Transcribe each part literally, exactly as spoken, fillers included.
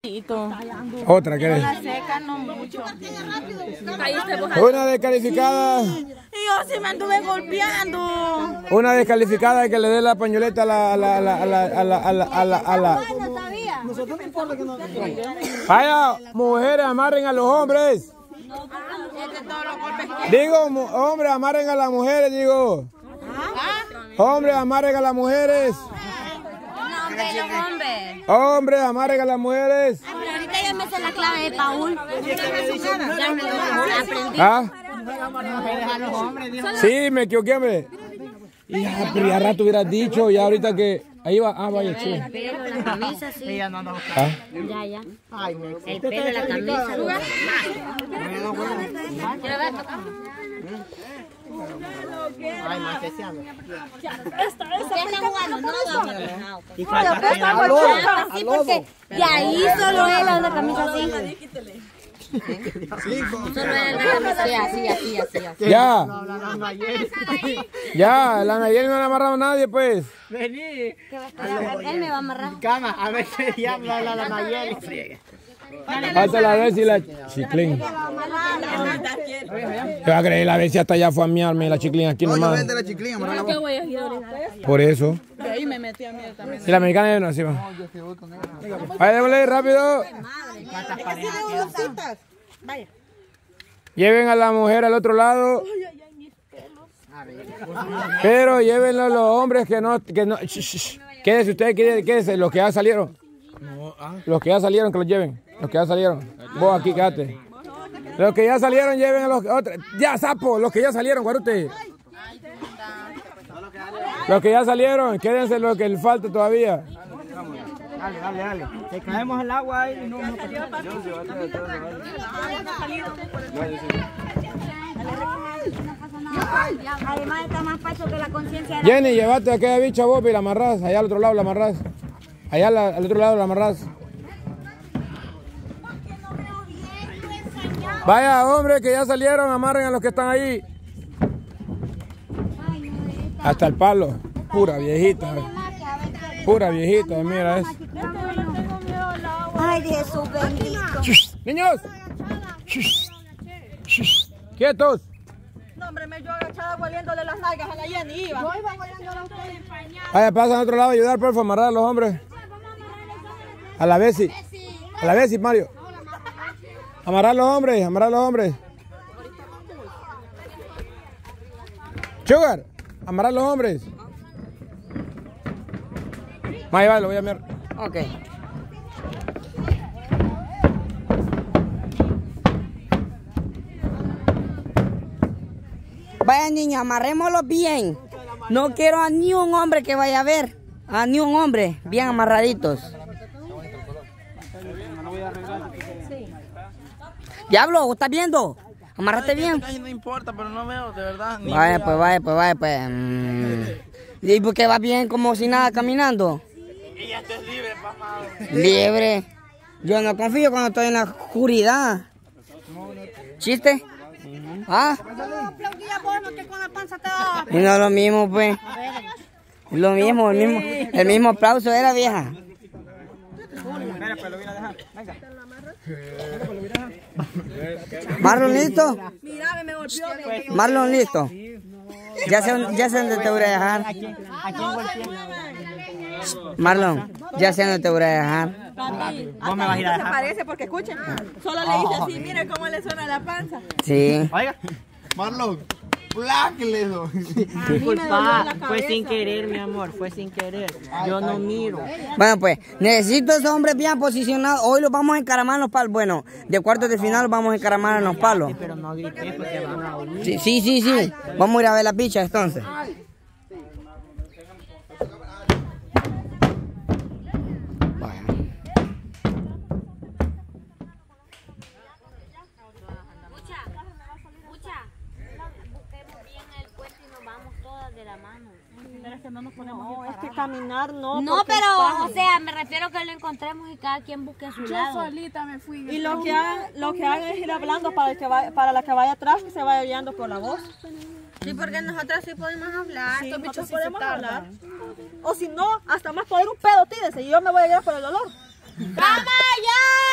Otra, ¿qué es? Una seca, no mucho. Una descalificada. Y yo sí me anduve golpeando. Una descalificada que le dé la pañoleta a la... A la, a la, a la, a la, a la, a la, a la. Nosotros no importa que no... Vaya, mujeres, amarren a los hombres. Digo, hombres, amarren a las mujeres, digo. Hombres, amarren a las mujeres. Hombres, amarren a las mujeres. Ahorita ya me sé la clave de Paul. ¿Ah? Sí, me equivoqué, hombre. Y ya, pero ya rato hubieras dicho, ya ahorita que... Ahí va, ah, vaya, chido. El pelo, la camisa, sí. ¿Ah? Ya, ya. El pelo, la camisa. ¿Quieres ver? Ay, más que sean. ¿Ustedes están jugando? No, no. Y falta Sí, porque de ahí solo él anda camisa así. Solo él anda camisa así, así, así, así. Ya. Ya, la Nayeli no le ha amarrado a nadie, pues. Vení. Él me va a amarrar. Cama, a ver qué diablo habla la Nayeli. Hasta la vez y la chiclín. Te va a creer, la vez si hasta allá fue a miarme la chiclín aquí nomás. Por eso. Y la americana ya no así va. Vaya, démosle rápido. Lleven a la mujer al otro lado. Pero llévenlo los hombres que no... Que no quédese ustedes, quédese, los que ya salieron. Los que ya salieron, que los lleven. Los que ya salieron. Vos aquí, quédate. Los que ya salieron, lleven a los otros. Ya, sapo, los que ya salieron, guarute. Los que ya salieron, quédense los que les falta todavía. Dale, dale, dale. Si caemos al agua ahí, no nos Además está más pacho que la conciencia. Jenny, llévate a aquella bicha vos y la amarrás. Allá al otro lado la amarrás. Allá la, al otro lado la amarrás. Vaya, hombre, que ya salieron, amarren a los que están ahí. Hasta el palo. Pura viejita. Pura viejita, mira eso. Ay, Jesús bendito. Niños. Quietos. No, hombre, me yo agachada hueliéndole las nalgas a la Jenny. Iba. Vaya, pasan al otro lado a ayudar, por favor, amarrar a los hombres. A la Bessie. A la Bessie, Mario. Amarrar a los hombres, amarrar a los hombres. Sugar, amarrar a los hombres. Vaya, vaya, lo voy a mirar. Ok. Vaya niña, amarrémoslos bien. No quiero a ni un hombre que vaya a ver. A ni un hombre, bien amarraditos. Diablo, ¿estás viendo? Amarrate bien. No importa, pero no veo, de verdad. Vaya, pues, vaya, pues, vaya, pues. Mm. ¿Y por qué vas bien como si nada caminando? Ella está libre, papá. Libre. Yo no confío cuando estoy en la oscuridad. ¿Chiste? ¿Ah? Y no es lo mismo, pues. Es lo mismo, el mismo, el mismo aplauso era, vieja. Marlon, ¿listo? Marlon, ¿listo? Ya sé, ya sé dónde te voy a dejar. Marlon, ya sé dónde te voy a dejar. ¿Vos me vas a ir a dejar? Parece porque escuchen. Solo le dice así, mire cómo le suena la panza. Sí. Oiga, Marlon, pláquele. Disculpa, fue sin querer, mi amor, fue sin querer. Yo no miro. Bueno, pues, necesito esos hombres bien posicionados. Hoy los vamos a encaramar en los palos. Bueno, de cuartos de final los vamos a encaramar en los palos. Pero no grité porque van a oír. Sí, sí, sí, sí. Vamos a ir a ver la picha entonces. No, es que caminar no. No, pero, o sea, me refiero a que lo encontremos y cada quien busque a su lado. Yo solita me fui. Y lo que hagan, lo que hagan es ir hablando para, el que vaya, para la que vaya atrás, que se vaya guiando por la voz. Sí, porque nosotras sí podemos hablar. Sí, nosotros podemos hablar. O si no, hasta más poder un pedo, tírese, y yo me voy a llevar por el dolor. ¡Vamos ya!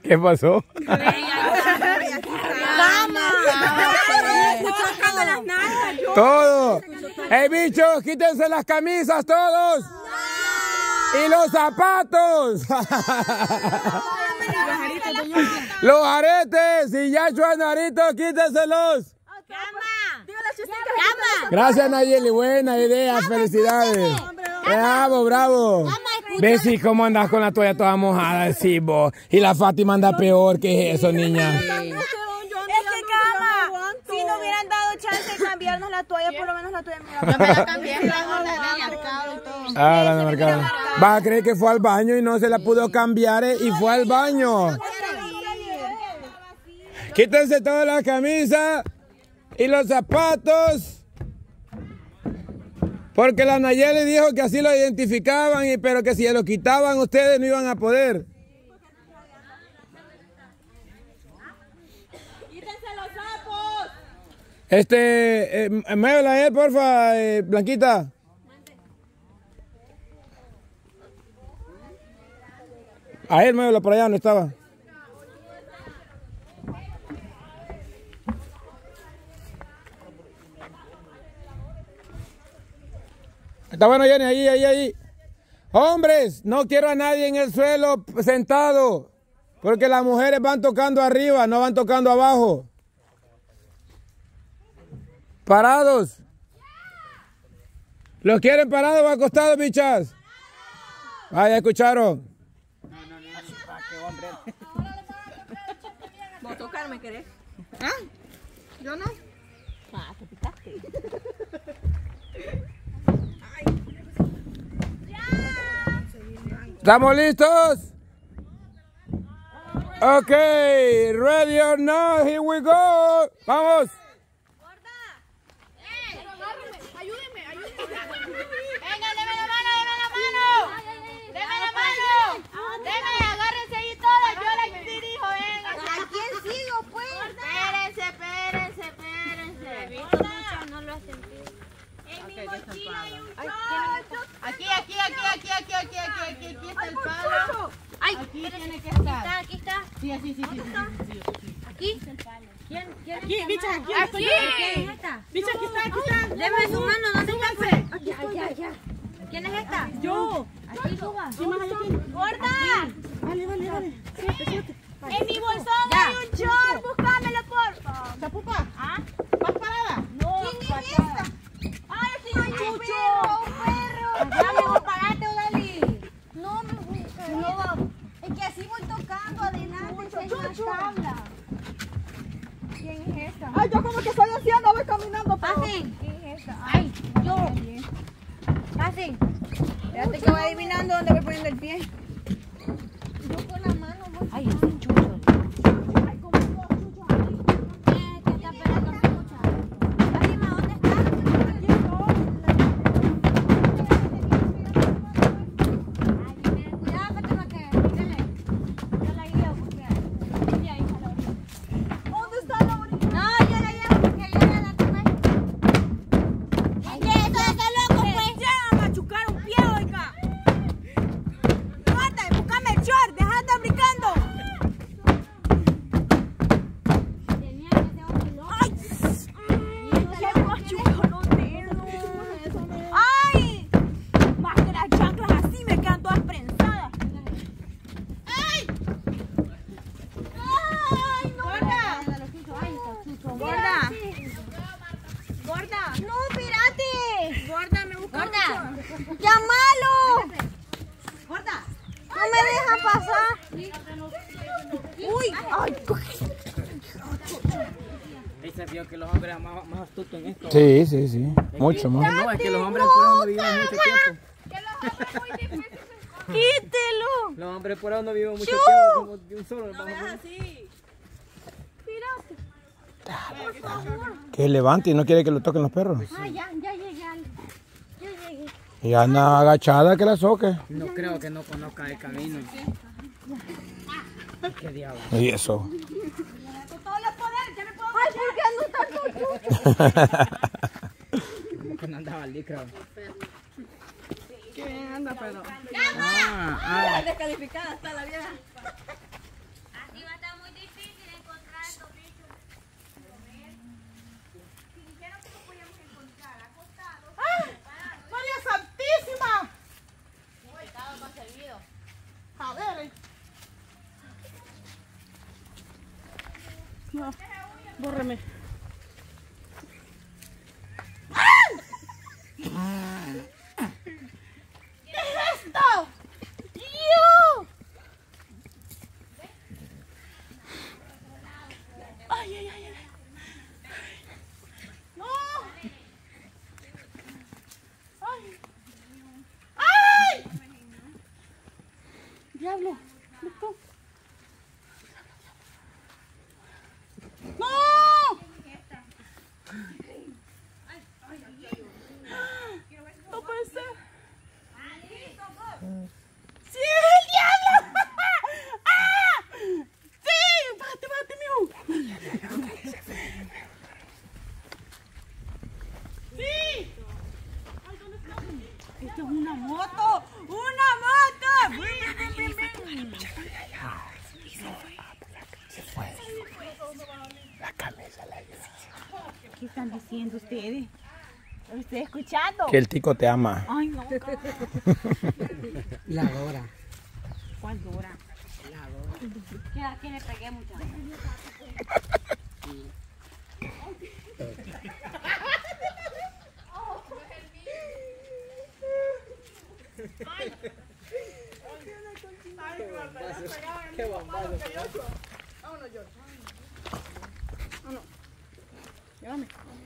¿Qué pasó? Todo. ¡Ey, bichos! ¡Quítense las camisas todos! ¡Y los zapatos! ¡Los aretes! ¡Y ya chuan aritos, quítenselos! Gracias, Nayeli. Buena idea. Felicidades. Bravo, bravo. ¿Ves si cómo andas con la toalla toda mojada? Sí, vos. Y la Fátima anda peor. ¿Qué es eso, niña? Es que, Cama, si no hubieran dado chance de cambiarnos la toalla, por lo menos la toalla mira. Yo me la cambié, la marcado y todo. Ah, la de marcado. Va a creer que fue al baño y no se la pudo cambiar, ¿eh? Y fue al baño. Quítense todas las camisas y los zapatos. Porque la Nayeli dijo que así lo identificaban, y, pero que si se lo quitaban ustedes no iban a poder. ¡Quítense los sapos! Este, eh, muévela a él, porfa, eh, Blanquita. A él, muévela por allá donde estaba. Está bueno, Jenny, ahí, ahí, ahí. Hombres, no quiero a nadie en el suelo sentado, porque las mujeres van tocando arriba, no van tocando abajo. Parados. ¿Los quieren parados o acostados, bichas? Ah, ya escucharon. ¿Vos tocarme querés? ¿Ah? ¿Yo no? Ah, te picaste. ¿Estamos listos? Ok, ready or not, here we go. Vamos. Ayúdeme, ayúdeme. Venga, deme la mano, deme la mano. Deme la mano. Deme, agárrense ahí todas, yo la dirijo, venga. ¿A quién sigo, pues? Espérense, espérense, espérense. No lo has sentido. En mi mochila hay un short. Aquí, aquí, aquí, aquí, aquí, aquí, aquí, aquí, aquí está el palo. Ay, aquí tiene que estar. Aquí está, aquí está. Sí, sí, sí, sí, sí, sí, sí, sí. Aquí. ¿Quién? ¿Quién? Aquí, bicha, aquí. Aquí. ¿Quién es esta? Bicha, aquí está, aquí está. Deme su mano, ¿dónde está? Pues? Aquí, aquí, aquí. ¿Quién es esta? Yo. Aquí, suba. Sí, más allá aquí. ¡Gorda! Vale, vale, vale. Siete, siete. En mi bolsón hay un short. Búscamelo, porfa. Chapupa. ¿Ah? ¿Vas parada? No. ¿Quién es esta? ¡Ay, sí, un chucho! ¡Un perro! Ya mejor parate, Odali. No me gusta. No, es que así voy tocando adelante. Si hay una tabla. ¿Quién es esta? Ay, yo como que estoy haciendo, voy caminando. Pero... Pasen. ¿Quién es esta? Ay, yo. Pasen. Espérate que voy adivinando dónde voy poniendo el pie. Yo con la mano voy. Ay, es un chucho. Hay como dos chuchos aquí. Eh, que está pegando mucha. Fátima, ¿dónde está? Aquí estoy. Ay, mira, cuidado, Fátima, que dígale. Yo la guío porque ella ahí está la orilla. ¿Dónde está la orilla? No, yo la llevo porque yo ya la tomé. Es que eso está loco, pues. Ya, a machucar un pie, oiga. Mata, búscame el short, deja de estar brincando. Tenía que ser un loco. ¡Ay! ¡Qué machuco los dedos! ¡Ay! Más que las chanclas así me quedan todas prensadas. ¡Ay! ¡Ay, no! ¡Gorda! ¡Gorda! ¡Gorda! ¡No, espérate! ¡Gorda, me busca! Gorda. ¡Llámalo! ¡Gorda! ¡No me dejan pasar! ¡Uy! ¡Ay! Ahí se vio que los hombres eran más, más astutos en esto. Sí, sí, sí. Mucho más. No, es que los hombres por ahí no viven mucho tiempo. ¡Quítelo! Los hombres por ahí no viven mucho ¡Chu! tiempo, como de un solo. No así! Que levante y no quiere que lo toquen los perros. Ah, ya, ya llegué. al- Ya llegué. Y anda agachada que la soque. No creo que no conozca el camino. ¿Qué diablo? Y eso. ¡Con todos los poderes! ¡Ya me puedo ¡ay, por qué ando tanto chucho! Que no andaba al licra. Qué bien anda, pero... Ah, ah. Descalificada está la vieja. Aquí va a estar muy difícil encontrar estos bichos. Si dijeron que lo podíamos encontrar acostados. ¡Ay! ¡María Santísima! Uy, estaba más servido. A ver. No, bórreme. ¿Qué es esto? ¡Yo! ¡Ay, ay, ay! ay. ¡No! ¡Ay! ¡Ay! ¡Diablo! ¿Listo? ¡No! No puede ser. ¡Sí, el diablo! ¡Ah! ¡Sí! ¡Bájate, bájate, mijo! ¡Sí! Ay, ¿dónde está? ¡Esto es una moto! ¡Una moto! ¡Ven, ven, ven, ven! Se fue. La camisa la ayuda. ¿Qué están diciendo ustedes? ¿Lo estoy escuchando? Que el tico te ama. Ay, no. La Dora. ¿Cuál dura? La Dora. ¿Qué edad que le pegué mucho? Qué bombazo. Vámonos, George. Vámonos. Llévame.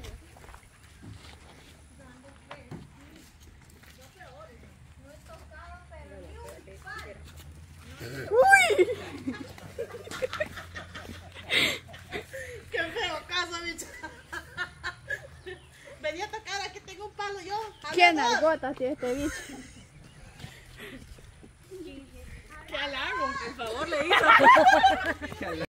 ¡Uy! ¡Qué feo caso, bicho! Venía a tocar, aquí tengo un palo yo. ¿Qué nalgotas tiene este bicho? ¿Qué halago? Por favor, le hizo.